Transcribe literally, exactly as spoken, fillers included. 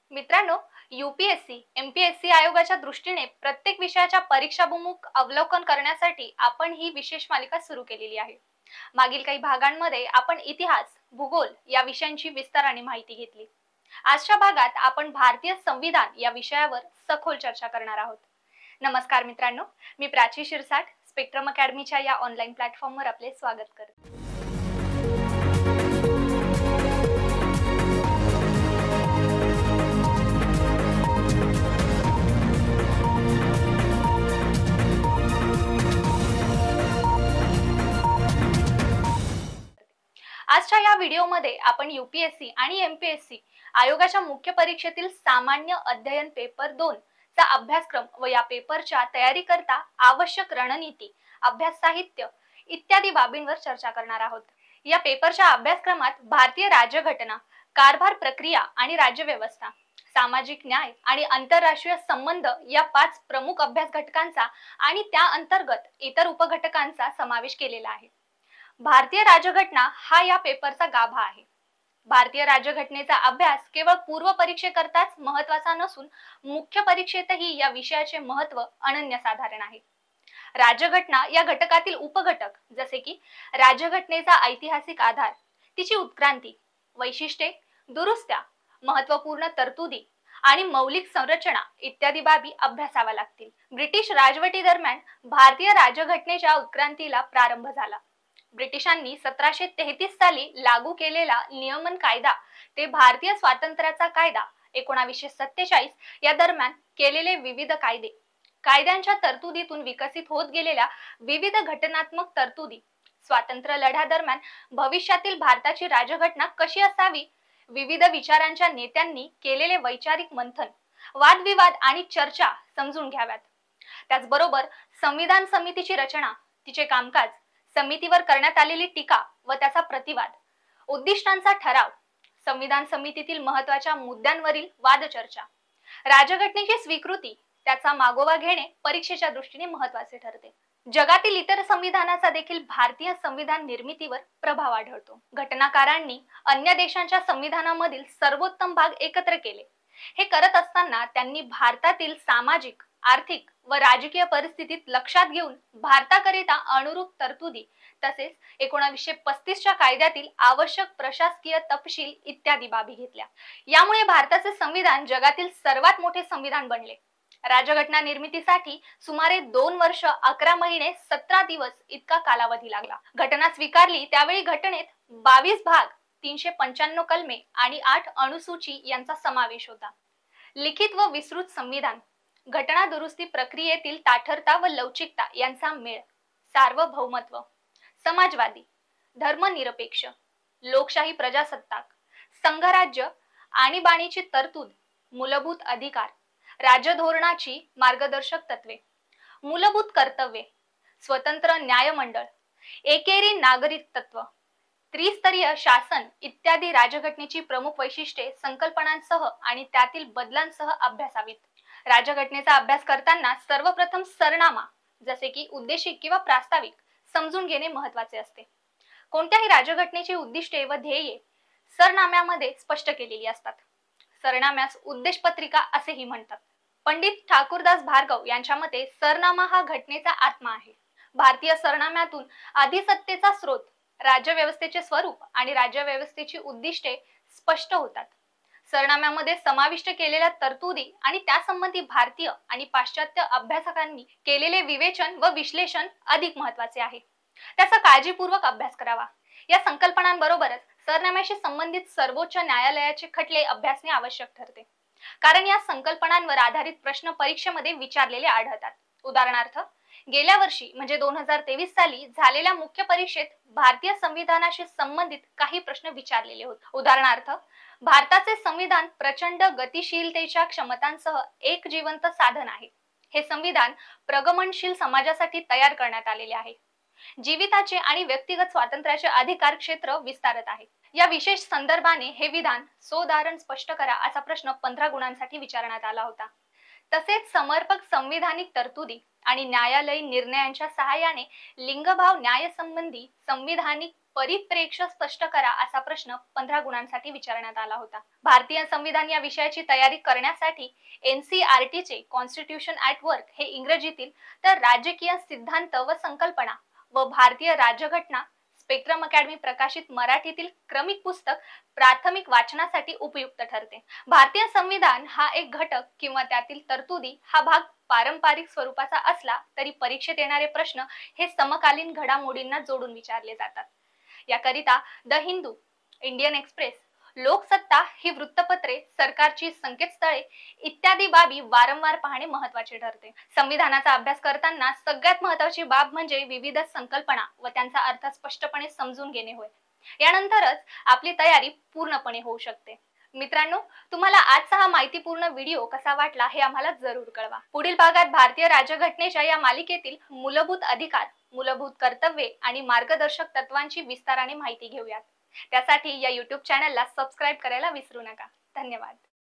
मित्रांनो, UPSC, MPSC आयोगाच्या दृष्टीने प्रत्येक विषयाच्या परीक्षाभिमुख अवलोकन करण्यासाठी आपण ही विशेष मालिका सुरू केलेली आहे. मागील काही भागांमध्ये आपण इतिहास, भूगोल या विषयांची विस्ताराने माहिती घेतली. आजच्या भागात आपण भारतीय संविधान या विषयावर सखोल चर्चा करणार आहोत. नमस्कार मित्रांनो, मी प्राची शिरसाट, स्पेक्ट्रम अकॅडमीच्या या ऑनलाईन प्लॅटफॉर्मवर आपले स्वागत करते. आजच्या या व्हिडिओमध्ये आपण यूपीएससी आणि एमपीएससी आयोगाच्या मुख्य परीक्षेतील सामान्य अध्ययन पेपर दोन चा अभ्यासक्रम व या पेपरच्या तयारी करता आवश्यक रणनीती, अभ्यास साहित्य इत्यादी बाबींवर चर्चा करणार आहोत. या पेपरच्या अभ्यासक्रमात भारतीय राज्यघटना, कारभार प्रक्रिया आणि राज्यव्यवस्था, सामाजिक न्याय आणि आंतरराष्ट्रीय संबंध या पाच प्रमुख अभ्यास घटकांचा आणि त्या अंतर्गत इतर उपघटकांचा समावेश केलेला आहे. भारतीय राज्यघटना हा या पेपरचा गाभा आहे. भारतीय राज्यघटनेचा अभ्यास केवळ पूर्व परीक्षेकरताच महत्त्वाचा नसून मुख्य परीक्षेतही या विषयाचे महत्त्व अनन्यसाधारण आहे. राज्यघटना या घटकातील उपघटक जसे की राज्यघटनेचा ऐतिहासिक आधार, तिची उत्क्रांती, वैशिष्ट्ये, दुरुस्त्या, महत्त्वपूर्ण तरतुदी आणि मौलिक संरचना इत्यादी बाबी अभ्यासाव्या लागतील. ब्रिटिश राजवटी दरम्यान भारतीय राज्यघटनेच्या उत्क्रांतीला प्रारंभ झाला. ब्रिटिशांनी सतराशे तेहतीस साली लागू केलेला नियमन कायदा ते भारतीय स्वातंत्र्याचा कायदा एकोणावीसशे सत्तेचाळीस या दरम्यान केलेले विविध कायदे, कायद्यांच्या तरतुदीतून विकसित होत गेलेल्या विविध घटनात्मक तरतुदी, स्वातंत्र्य लढ्या दरम्यान भविष्यातील भारताची राज्यघटना कशी असावी, विविध विचारांच्या नेत्यांनी केलेले वैचारिक मंथन, वादविवाद आणि चर्चा समजून घ्याव्यात. त्याचबरोबर संविधान समितीची रचना, तिचे कामकाज, समितीवर करण्यात आलेली टीका व त्याचा प्रतिवाद, उद्दिष्टांचा ठराव, संविधान समितीतील महत्त्वाच्या मुद्द्यांवरील वादचर्चा, राज्यघटनेची स्वीकृती, त्याचा मागोवा घेणे परीक्षेच्या दृष्टीने महत्त्वाचे ठरते. जगातील इतर संविधानाचा देखील भारतीय संविधान निर्मितीवर प्रभाव आढळतो. घटनाकारांनी अन्य देशांच्या संविधानामधील सर्वोत्तम भाग एकत्र केले. हे करत असताना त्यांनी भारतातील सामाजिक, आर्थिक व राजकीय परिस्थितीत लक्षात घेऊन भारताकरिता अनुरूप तरतुदी तसेच एकोणावीसशे पस्तीसच्या कायद्यातील आवश्यक प्रशासकीय तपशील इत्यादी बाबी घेतल्या. यामुळे भारताचे संविधान जगातील सर्वात मोठे संविधान बनले. राज्यघटना निर्मितीसाठी सुमारे दोन वर्ष अकरा महिने सतरा दिवस इतका कालावधी लागला. घटना स्वीकारली त्यावेळी घटनेत बावीस भाग, तीनशे पंच्याण्णव कलमे आणि आठ अनुसूची यांचा समावेश होता. लिखित व विस्तृत संविधान, घटना दुरुस्ती प्रक्रियेतील ताठरता व लवचिकता यांचा मेळ, सार्वभौमत्व, समाजवादी, धर्मनिरपेक्ष, लोकशाही प्रजासत्ताक, संघराज्य, आणीबाणीची तरतूद, मूलभूत अधिकार, राज्य धोरणाची मार्गदर्शक तत्वे, मूलभूत कर्तव्ये, स्वतंत्र न्यायमंडळ, एकेरी नागरिक तत्व, त्रिस्तरीय शासन इत्यादी राज्यघटनेची प्रमुख वैशिष्ट्ये संकल्पनांसह आणि त्यातील बदलांसह अभ्यासावीत. राज्यघटनेचा अभ्यास करताना सर्वप्रथम सरनामा जसे की उद्देशिक किंवा प्रास्ताविक समजून घेणे महत्त्वाचे असते. कोणत्याही राज्यघटनेची उद्दिष्टे व ध्येये सरनाम्यामध्ये स्पष्ट केलेली असतात. सरनाम्यास उद्देशपत्रिका असेही म्हणतात. पंडित ठाकूरदास भार्गव यांच्या मते सरनामा हा घटनेचा आत्मा आहे. भारतीय सरनाम्यातून अधिसत्तेचा स्रोत, राज्यव्यवस्थेचे स्वरूप आणि राज्यव्यवस्थेची उद्दिष्टे स्पष्ट होतात. सरनाम्यामध्ये समाविष्ट केलेल्या तरतुदी आणि त्यासंबंधी भारतीय आणि पाश्चात्य अभ्यासकांनी केलेले विवेचन व विश्लेषण अधिक महत्त्वाचे आहे. त्याचा काळजीपूर्वक अभ्यास करावा. या संकल्पनांबरोबरच सरनाम्याशी संबंधित सर्वोच्च न्यायालयाचे खटले अभ्यासणे आवश्यक ठरते, कारण या संकल्पनांवर आधारित प्रश्न परीक्षेमध्ये विचारलेले आढळतात. उदाहरणार्थ, गेल्या वर्षी म्हणजे दोन हजार तेवीस साली झालेल्या मुख्य परीक्षेत भारतीय संविधानाशी संबंधित काही प्रश्न विचारलेले होते. उदाहरणार्थ, भारताचे संविधान प्रचंड गतिशीलतेच्या क्षमतांसह एक जिवंत साधन आहे. हे संविधान प्रगमनशील समाजासाठी तयार करण्यात आलेले आहे. जीविताचे आणि व्यक्तिगत स्वातंत्र्याचे अधिकार क्षेत्र विस्तारत आहे. या विशेष संदर्भाने हे विधान सोदाहरण स्पष्ट करा असा प्रश्न पंधरा गुणांसाठी विचारण्यात आला होता. तसेच समर्पक संविधानिक तरतुदी आणि न्यायालयीन निर्णयांच्या सहाय्याने लिंगभाव न्यायसंबंधी संविधानिक परिप्रेक्ष्य स्पष्ट करा असा प्रश्न पंधरा गुणांसाठी विचारण्यात आला होता. भारतीय संविधान या विषयाची तयारी करण्यासाठी एनसीईआरटीचे कॉन्स्टिट्यूशन ॲट वर्क हे इंग्रजीतील, तर राजकीय सिद्धांत व संकल्पना व भारतीय राज्यघटना स्पेक्ट्रम अकॅडमी प्रकाशित मराठीतील क्रमिक पुस्तक प्राथमिक वाचनासाठी उपयुक्त ठरते. भारतीय संविधान हा एक घटक किंवा त्यातील तरतुदी हा भाग पारंपरिक स्वरूपाचा असला तरी परीक्षेत येणारे प्रश्न हे समकालीन घडामोडींना जोडून विचारले जातात. याकरिता the Hindu, Indian express, Loksatta ही वृत्तपत्रे, सरकारची संकेतस्थळे इत्यादी बाबी वारंवार पाहणे महत्त्वाचे ठरते. संविधानाचा अभ्यास करताना सगळ्यात महत्त्वाची बाब म्हणजे विविध संकल्पना व त्यांचा अर्थ स्पष्टपणे समजून घेणे होय. यानंतरच आपली तयारी पूर्णपणे होऊ शकते. मित्रांनो, तुम्हाला आजचा हा माहितीपूर्ण व्हिडिओ कसा वाटला हे आम्हाला जरूर कळवा. पुढील भागात भारतीय राज्यघटनेच्या या मालिकेतील मूलभूत अधिकार, मूलभूत कर्तव्ये आणि मार्गदर्शक तत्वांची विस्ताराने माहिती घेऊयात. त्यासाठी या यूट्यूब चॅनलला सबस्क्राईब करायला विसरू नका. धन्यवाद.